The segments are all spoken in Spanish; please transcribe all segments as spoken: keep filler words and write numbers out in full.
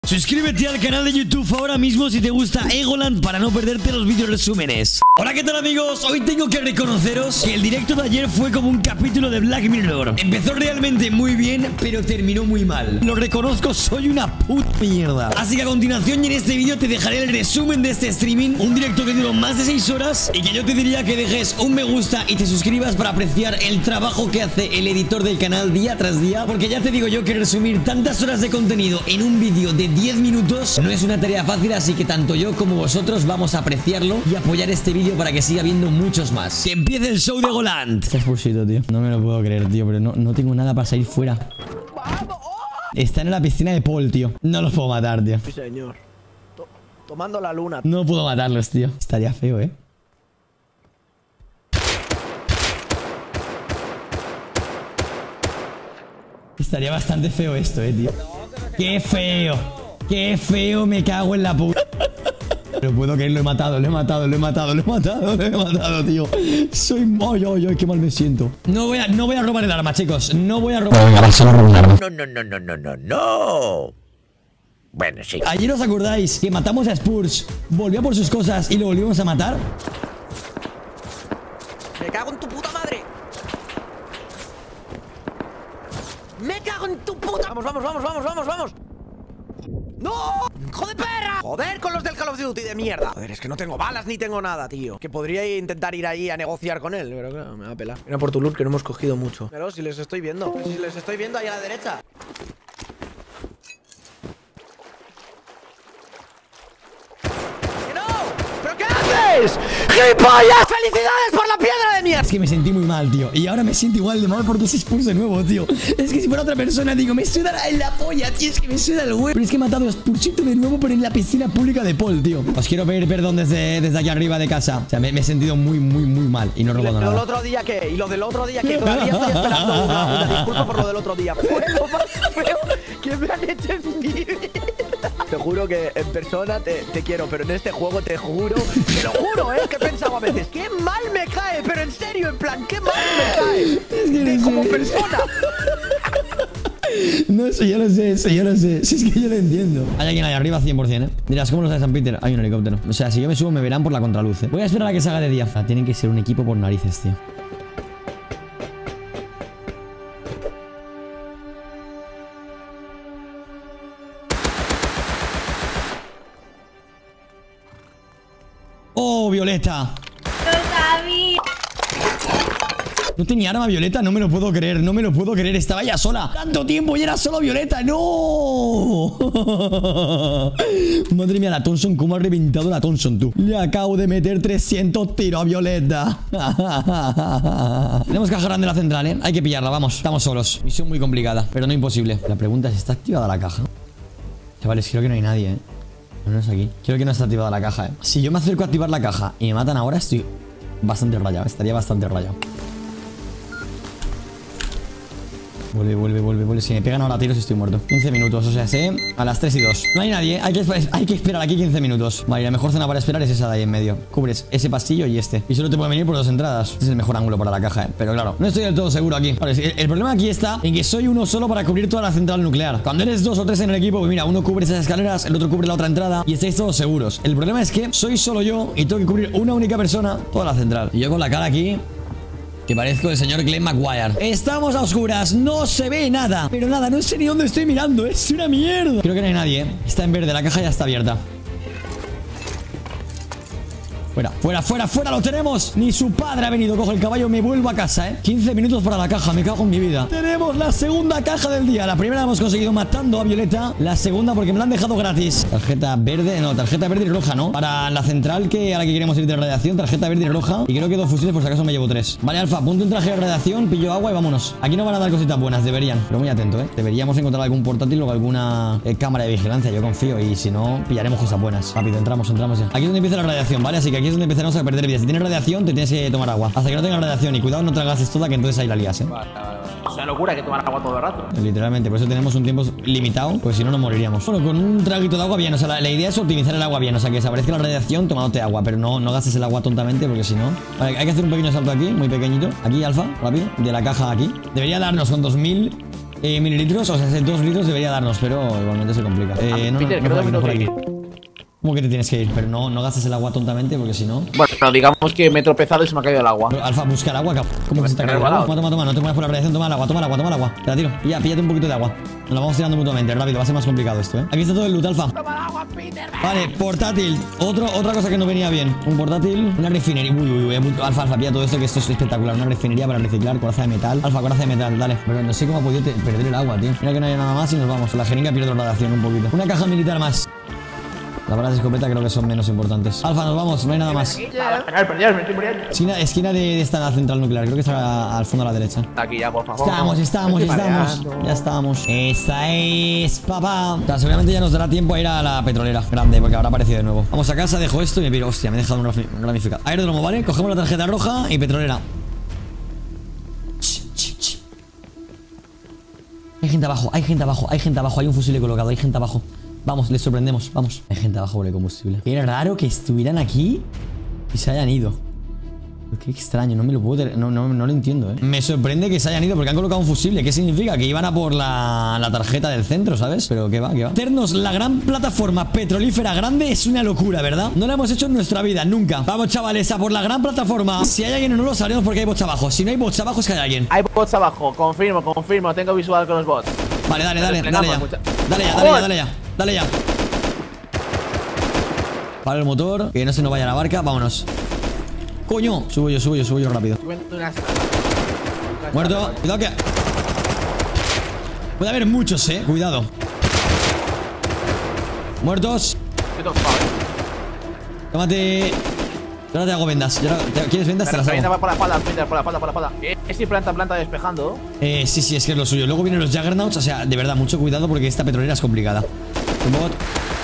Suscríbete al canal de YouTube ahora mismo si te gusta Egoland para no perderte los vídeos resúmenes. Hola, ¿qué tal, amigos? Hoy tengo que reconoceros que el directo de ayer fue como un capítulo de Black Mirror. Empezó realmente muy bien, pero terminó muy mal. Lo reconozco, soy una puta mierda. Así que a continuación y en este vídeo te dejaré el resumen de este streaming. Un directo que duró más de seis horas y que yo te diría que dejes un me gusta y te suscribas para apreciar el trabajo que hace el editor del canal día tras día. Porque ya te digo yo que resumir tantas horas de contenido en un vídeo de diez minutos no es una tarea fácil, así que tanto yo como vosotros vamos a apreciarlo y apoyar este vídeo para que siga viendo muchos más. ¡Que empiece el show de Egoland! Estás pulsito, tío. No me lo puedo creer, tío, pero no, no tengo nada para salir fuera. Está en la piscina de Paul, tío. No los puedo matar, tío. Sí, señor. To tomando la luna. No puedo matarlos, tío. Estaría feo, ¿eh? Estaría bastante feo esto, eh, tío. ¡Qué feo! ¡Qué feo! Me cago en la puta. No puedo creer, lo he matado, lo he matado, lo he matado, lo he matado, lo he matado, tío. Soy... ¡Ay, ay, ay! ¡Qué mal me siento! No voy a, no voy a robar el arma, chicos. No voy a robar... Venga, vas a robar un arma. No, no, no, no, no, no, no. Bueno, sí. Ayer os acordáis que matamos a Spurs, volvió a por sus cosas y lo volvimos a matar. ¡Me cago en tu puta madre! ¡Me cago en tu puta! ¡Vamos, vamos, vamos, vamos, vamos, vamos! ¡No! ¡Joder, perra! ¡Joder con los del Call of Duty de mierda! Joder, es que no tengo balas ni tengo nada, tío. Que podría intentar ir ahí a negociar con él, pero claro, me va a pelar. Mira por tu loot que no hemos cogido mucho. Pero si les estoy viendo. Si les estoy viendo ahí a la derecha. ¡Que no! ¿Pero qué haces? ¡Gilipollas! ¡Felicidades por la piedra de mierda! Es que me sentí muy mal, tío. Y ahora me siento igual de mal porque se expulsa de nuevo, tío. Es que si fuera otra persona, digo, me suda en la polla, tío. Es que me suda el huevo. Pero es que he matado a Spursito de nuevo por en la piscina pública de Paul, tío. Os quiero pedir perdón desde, desde aquí arriba de casa. O sea, me, me he sentido muy, muy, muy mal. Y no he robado nada. ¿Y lo del otro día qué? ¿Y lo del otro día qué? Todavía estoy esperando una, una disculpa por lo del otro día. Fue lo más feo que me han hecho en mi vida. Te juro que en persona te, te quiero, pero en este juego te juro, te lo juro, ¿eh? Que he pensado a veces, qué mal me cae, pero en serio, en plan, qué mal me cae. Es que de, no como sé. persona. No, eso yo lo sé, eso yo lo sé. Si es que yo lo entiendo. Hay alguien ahí arriba cien por cien, ¿eh? Dirás, ¿cómo lo sabe San Peter? Hay un helicóptero. O sea, si yo me subo me verán por la contraluz, ¿eh? Voy a esperar a que salga de día. Ah, tienen que ser un equipo por narices, tío. ¡Oh, Violeta! ¡Lo sabía! No tenía arma Violeta, no me lo puedo creer, no me lo puedo creer. Estaba ya sola. Tanto tiempo y era solo Violeta. ¡No! Madre mía, la Thompson, cómo ha reventado la Thompson, tú. Le acabo de meter trescientos tiros a Violeta. Tenemos caja grande en la central, ¿eh? Hay que pillarla, vamos. Estamos solos. Misión muy complicada, pero no imposible. La pregunta es, ¿está activada la caja? Chavales, creo que no hay nadie, ¿eh? No, no es aquí. Creo que no está activada la caja, ¿eh? Si yo me acerco a activar la caja y me matan ahora, estoy bastante rayado. Estaría bastante rayado. Vuelve, vuelve, vuelve, vuelve. Si me pegan ahora tiros estoy muerto. quince minutos, o sea, sé a las tres y dos. No hay nadie, ¿eh? hay, que, hay que esperar aquí quince minutos. Vale, la mejor zona para esperar es esa de ahí en medio. Cubres ese pasillo y este. Y solo te pueden venir por dos entradas. Este es el mejor ángulo para la caja, ¿eh? Pero claro, no estoy del todo seguro aquí. Vale, el, el problema aquí está en que soy uno solo para cubrir toda la central nuclear. Cuando eres dos o tres en el equipo, pues mira, uno cubre esas escaleras, el otro cubre la otra entrada y estáis todos seguros. El problema es que soy solo yo y tengo que cubrir una única persona toda la central. Y yo con la cara aquí... que parezco el señor Glenn Maguire. Estamos a oscuras, no se ve nada. Pero nada, no sé ni dónde estoy mirando. Es una mierda. Creo que no hay nadie, ¿eh? Está en verde, la caja ya está abierta. Fuera, fuera, fuera, fuera, lo tenemos. Ni su padre ha venido, cojo el caballo, me vuelvo a casa, ¿eh? quince minutos para la caja, me cago en mi vida. Tenemos la segunda caja del día. La primera la hemos conseguido matando a Violeta. La segunda porque me la han dejado gratis. Tarjeta verde, no, tarjeta verde y roja, ¿no? Para la central que a la que queremos ir de radiación, tarjeta verde y roja. Y creo que dos fusiles, por si acaso me llevo tres. Vale, Alfa, punto un traje de radiación, pillo agua y vámonos. Aquí no van a dar cositas buenas, deberían. Pero muy atento, ¿eh? Deberíamos encontrar algún portátil o alguna eh, cámara de vigilancia, yo confío. Y si no, pillaremos cosas buenas. Rápido, entramos, entramos ya. Aquí es donde empieza la radiación, ¿vale? Así que aquí es donde empezaremos a perder vida. Si tienes radiación, te tienes que tomar agua. Hasta que no tengas radiación. Y cuidado, no te la gastes toda, que entonces ahí la lías, ¿eh? Vale, vale, vale. Es una locura que tomar agua todo el rato. Literalmente, por eso tenemos un tiempo limitado, pues si no nos moriríamos. Bueno, con un traguito de agua bien, o sea, la, la idea es optimizar el agua bien, o sea, que desaparezca la radiación tomándote agua, pero no, no gastes el agua tontamente, porque si no... Vale, hay que hacer un pequeño salto aquí, muy pequeñito. Aquí, Alfa, rápido, de la caja aquí. Debería darnos con dos mil eh, mililitros, o sea, dos litros debería darnos, pero igualmente se complica. Eh, no, no, Peter, no, creo por aquí, que no me por tengo aquí. que ir. ¿Cómo que te tienes que ir? Pero no, no gastes el agua tontamente porque si no... Bueno, digamos que me he tropezado y se me ha caído el agua. Pero, Alfa, busca el agua, cap- ¿cómo que se te ha Me he caído el agua? resbalado. Toma, toma, toma, no te muevas por la radiación, toma el agua, toma el agua, toma el agua. Te la tiro. Ya, píllate un poquito de agua. Nos la vamos tirando mutuamente, rápido, va a ser más complicado esto, ¿eh? Aquí está todo el loot, Alfa. Vale, portátil. Otro, otra cosa que no venía bien. Un portátil, una refinería. Uy, uy, uy, Alfa, Alfa, pilla todo esto que esto es espectacular. Una refinería para reciclar, coraza de metal. Alfa, coraza de metal, dale. Pero no sé cómo ha podido te- perder el agua, tío. Mira que no hay nada más y nos vamos. La jeringa pierde radiación un poquito. Una caja militar más. Las balas de escopeta creo que son menos importantes. Alfa, nos vamos, no hay nada más. Esquina, esquina de, de esta central nuclear, creo que está al fondo a la derecha. Aquí ya, por favor. Estamos, estamos, Me estoy estamos. mareando. Ya estamos. Esta es, papá. O sea, seguramente ya nos dará tiempo a ir a la petrolera grande, porque habrá aparecido de nuevo. Vamos a casa, dejo esto y me piro. Hostia, me he dejado un rami- un ramificado. Aeródromo, ¿vale? Cogemos la tarjeta roja y petrolera. Ch, ch, ch. Hay gente abajo, hay gente abajo, hay gente abajo. Hay un fusil colocado, hay gente abajo. Vamos, les sorprendemos, vamos. Hay gente abajo por el combustible. Qué raro que estuvieran aquí y se hayan ido. Qué extraño, no me lo puedo... No, no, no lo entiendo, ¿eh? Me sorprende que se hayan ido porque han colocado un fusible. ¿Qué significa? Que iban a por la, la tarjeta del centro, ¿sabes? Pero qué va, qué va. Hacernos la gran plataforma petrolífera grande es una locura, ¿verdad? No la hemos hecho en nuestra vida, nunca. Vamos, chavales, a por la gran plataforma. Si hay alguien o no lo sabremos porque hay bots abajo. Si no hay bots abajo es que hay alguien. Hay bots abajo, confirmo, confirmo. Tengo visual con los bots. Vale, dale, dale, dale ya. Mucha- Dale ya, dale ya, dale ya. Dale ya. Para el motor, que no se nos vaya la barca. Vámonos. Coño, subo yo, subo yo, subo yo rápido. Muerto, cuidado que... Puede haber muchos, eh, cuidado. Muertos. Qué tocado, eh. Tómate... Yo ahora te hago vendas. Yo ahora- te- ¿Quieres vendas? Te las Revienta hago. por la espalda, Peter, por la espalda, por la espalda. Eh, Es si planta, planta despejando. Eh, sí, sí, es que es lo suyo. Luego vienen los Juggernauts, o sea, de verdad, mucho cuidado porque esta petrolera es complicada. Un bot.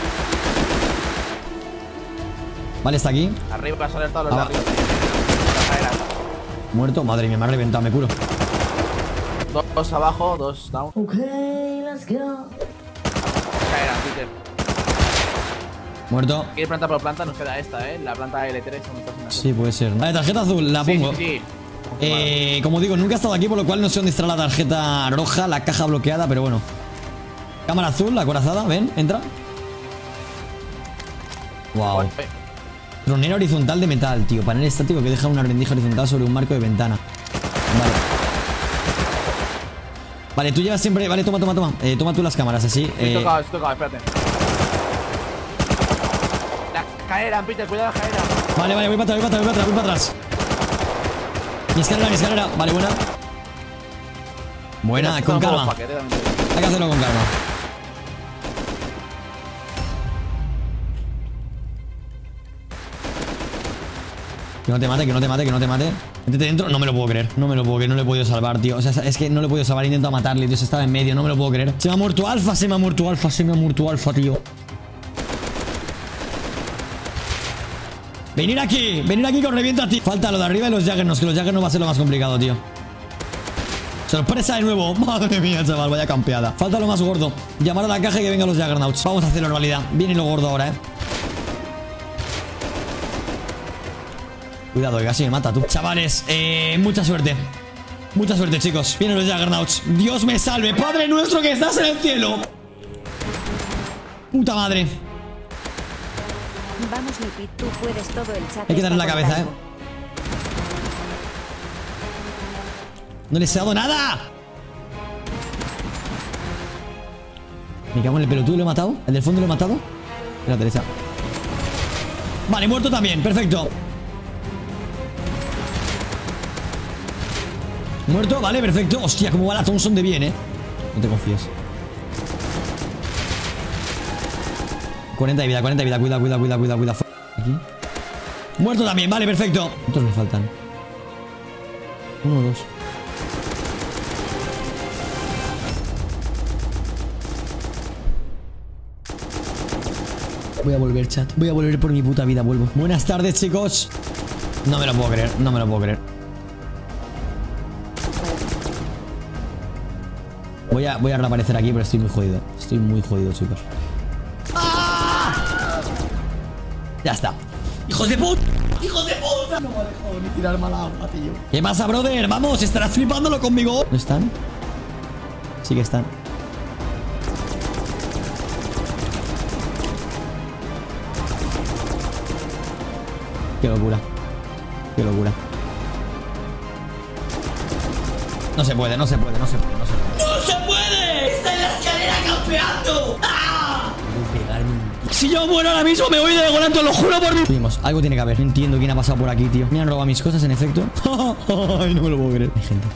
Vale, está aquí. Arriba vas a salir todos los de Ah. arriba. La caera. Muerto. Madre mía, me ha reventado, me curo. Dos, dos abajo, dos down. Okay, let's go. Caera, Peter. Muerto. ¿Quieres planta por planta? Nos queda esta, eh. La planta L tres. ¿Dónde está haciendo Sí, puede ser. Vale, tarjeta azul, la Sí, pongo. sí, sí. Eh, como digo, nunca he estado aquí, por lo cual no sé dónde estará la tarjeta roja, la caja bloqueada, pero bueno. Cámara azul, la acorazada, ven, entra. Wow. Eh, Tronera horizontal de metal, tío. Panel estático que deja una rendija horizontal sobre un marco de ventana. Vale. Vale, tú llevas siempre... Vale, toma, toma, toma. Eh, toma tú las cámaras, así. Estoy Eh, tocado, estoy tocado, espérate. La caera, Peter, cuidado la caera. vale, vale, voy para atrás, voy para atrás, voy para atrás, voy para atrás. Mi escalera, mi escalera. Vale, buena. Buena, con calma. Hay que hacerlo con calma. Que no te mate, que no te mate, que no te mate. Métete dentro, no me lo puedo creer. No me lo puedo creer, no le he podido salvar, tío. O sea, es que no le he podido salvar, he intentado matarle, tío. Se estaba en medio, no me lo puedo creer. Se me ha muerto Alfa, se me ha muerto Alfa, se me ha muerto Alfa, tío. Venir aquí, venir aquí que os reviento a ti. Falta lo de arriba y los Jaggernauts, que los Jaggernauts va a ser lo más complicado, tío. Sorpresa de nuevo. Madre mía, chaval, vaya campeada. Falta lo más gordo. Llamar a la caja y que vengan los Juggernauts. Vamos a hacerlo en realidad. Viene lo gordo ahora, eh. Cuidado, que casi me mata tú. Chavales, eh, mucha suerte. Mucha suerte, chicos. Vienen los Juggernauts. Dios me salve. Padre nuestro que estás en el cielo. Puta madre. Vamos, mi Pit, tú puedes todo el chat. Hay que darle está la cabeza, eh. contando. No les he dado nada. Me cago en el pelotudo, lo he matado. El del fondo lo he matado. Espérate, Teresa. Vale, muerto también, perfecto. Muerto, vale, perfecto. Hostia, cómo va la Thompson de bien, eh. No te confíes. cuarenta de vida, cuarenta de vida. Cuida, cuida, cuida, cuida, cuida. Aquí. Muerto también, vale, perfecto. ¿Cuántos me faltan? Uno o dos. Voy a volver, chat. Voy a volver por mi puta vida, vuelvo. Buenas tardes, chicos. No me lo puedo creer, no me lo puedo creer. Voy a, voy a reaparecer aquí, pero estoy muy jodido. Estoy muy jodido, chicos. ¡Ah! Ya está. ¡Hijos de puta! ¡Hijos de puta! No me ha dejado ni tirarme al agua, tío. ¿Qué pasa, brother? Vamos, estarás flipándolo conmigo. ¿No están? Sí que están. Qué locura. Qué locura. No se puede, no se puede, no se puede, no se puede. ¡No se puede! ¡Está en la escalera campeando! ¡Ah! Si yo muero ahora mismo me voy de Legoland, lo juro por mí. Subimos, algo tiene que haber. No entiendo quién ha pasado por aquí, tío. Me han robado mis cosas, en efecto. Ay, no me lo puedo creer. Hay gente.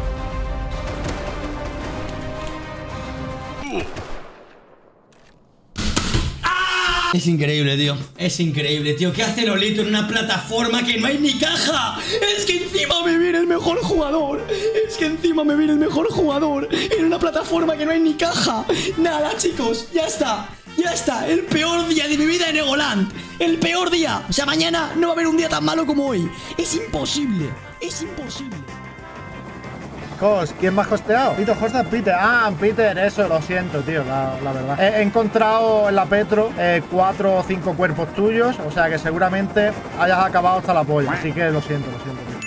Es increíble, tío. Es increíble, tío. ¿Qué hace Lolito en una plataforma que no hay ni caja? Es que encima me viene el mejor jugador. Es que encima me viene el mejor jugador en una plataforma que no hay ni caja. Nada, chicos. Ya está. Ya está. El peor día de mi vida en Legoland. El peor día. O sea, mañana no va a haber un día tan malo como hoy. Es imposible. Es imposible. ¿Quién me ha hosteado? Pito, hostea Peter. Ah, Peter, eso, lo siento, tío, la, la verdad. He, he encontrado en la Petro eh, cuatro o cinco cuerpos tuyos, o sea que seguramente hayas acabado hasta la polla. Así que lo siento, lo siento, tío.